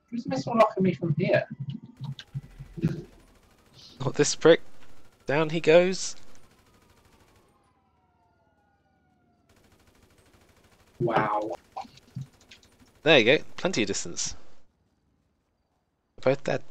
Who's missile locking me from here? Not this prick. Down he goes. Wow. There you go. Plenty of distance. Both dead.